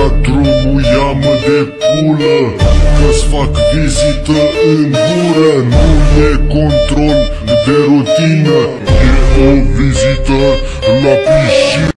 drumul, ia-mă de pulă, că-ți fac vizită în gură. Nu e control de rutină, e o vizită la piscină.